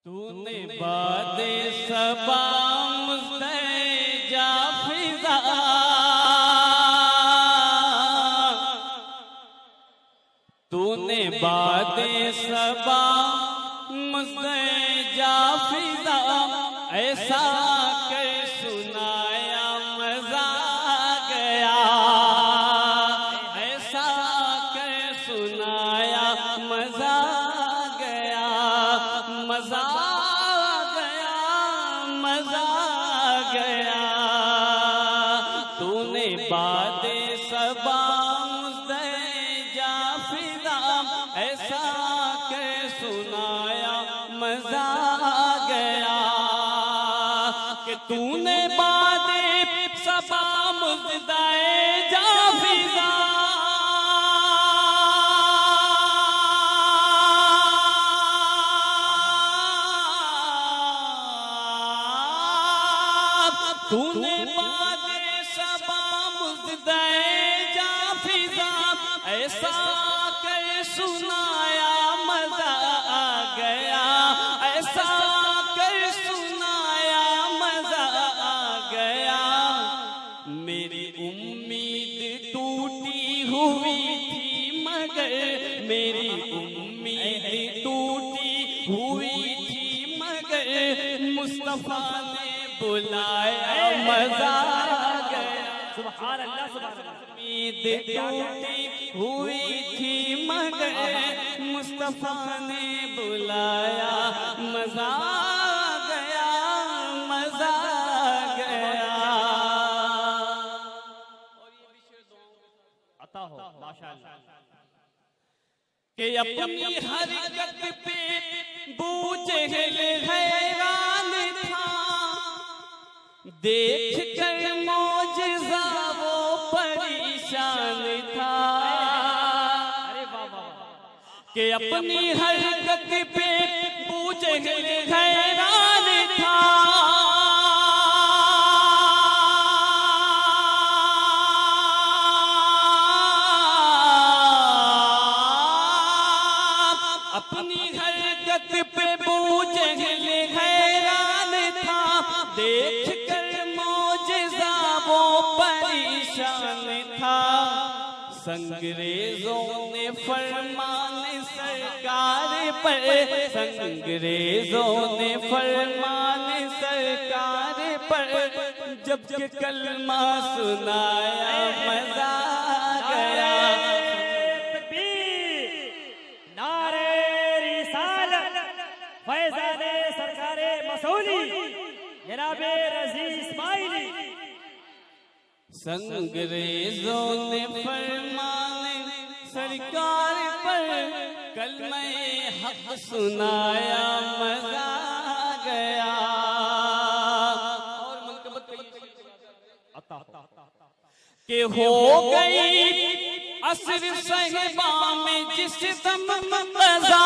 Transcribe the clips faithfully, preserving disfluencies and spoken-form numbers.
तूने बादे सबा मुझसे जा फिजा, तूने बादे सबा मुझसे जा फिजा, ऐसा कर सुनाया मजा गया, ऐसा कर सुनाया मजा गया, मजा गया, मजा गया। तूने बादे सबा मुझसे जा फिजा, ऐसा कर सुनाया मजा गया कि तूने बादे सबा मुझसे जा फिजा, तूने बादे सबा मुझसे जा फिजा, ऐसा कर सुनाया मजा आ गया, ऐसा कर सुनाया मजा आ गया। मेरी उम्मीद टूटी हुई थी मगर, मेरी उम्मीद टूटी हुई थी मगर, मुस्तफा ने बुलाया मजा गया। सुभान अल्लाह, सुभान अल्लाह। उम्मीद टूटी हुई थी मगर, मुस्तफा ने बुलाया मजा गया, मजा गया। अता हो माशाअल्लाह कि अपनी हरकत पे बूझेल हैरान था, देख कर मौजज़ा वो परेशान था। अरे वाह वाह, कि अपनी हरकत पे बूझेल हैरान था, अपनी हरकत पे बूझेल हैरान था, देख कर मौजज़ा वो परेशान था। संगरेजों ने फरमान सरकार पर, संगरेजों ने फरमान सरकार पर जब के कलमा सुनाया मजा गया। नारे रिसालत फैज़ाने सरकारे मसूली जनाबे रज़ी इस्माइली। संगरेजों ने फरमान सरकार पर कलमे हक सुनाया मजा गया। और मनकबत के हो गई असर सहबा में जिस दम मजा,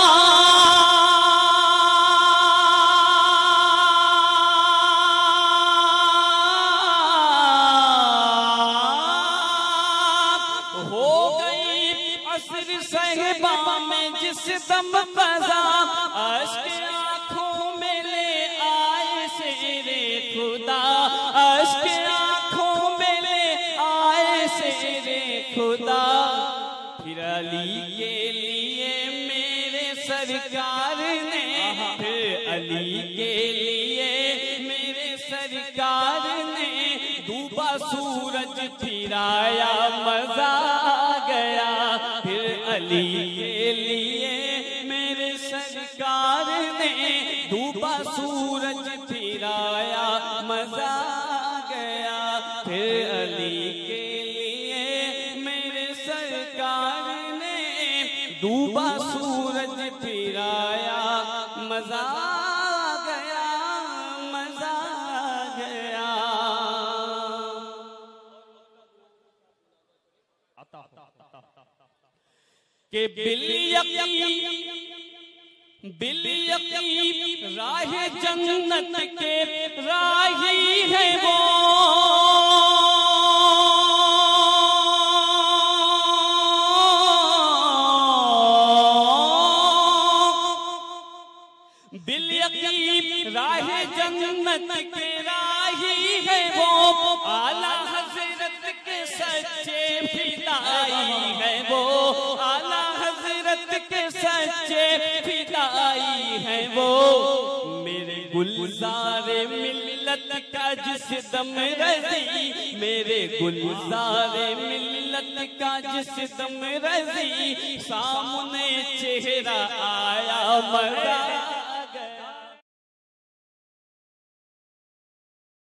सहबा में जिस दम बजा, अश्क आँखों में ले आए शेरे खुदा, अश्क आँखों में ले आए शेरे खुदा। फिर अली के लिए मेरे सरकार ने, फिर अली के लिए मेरे सरकार ने डूबा सूरज फिराया मजा गया। फिर अली के लिए मेरे सरकार ने डूबा सूरज फिराया मजा गया। फिर अली के लिए मेरे सरकार ने डूबा सूरज फिराया मजा गया, मजा गया। के बिल यकीन बिल यकीन राह जन्नत के राही है वो, बिल्यकीब राह जन्नत के राही है वो, आला हजरत के सच्चे फिदाई है वो, आला हजरत के सच्चे फिदाई है वो। मेरे गुलजारे मिल्लत का जिस दम रजी, मेरे गुलजारे मिल्लत का जिस दम रजी, सामने चेहरा आया मरा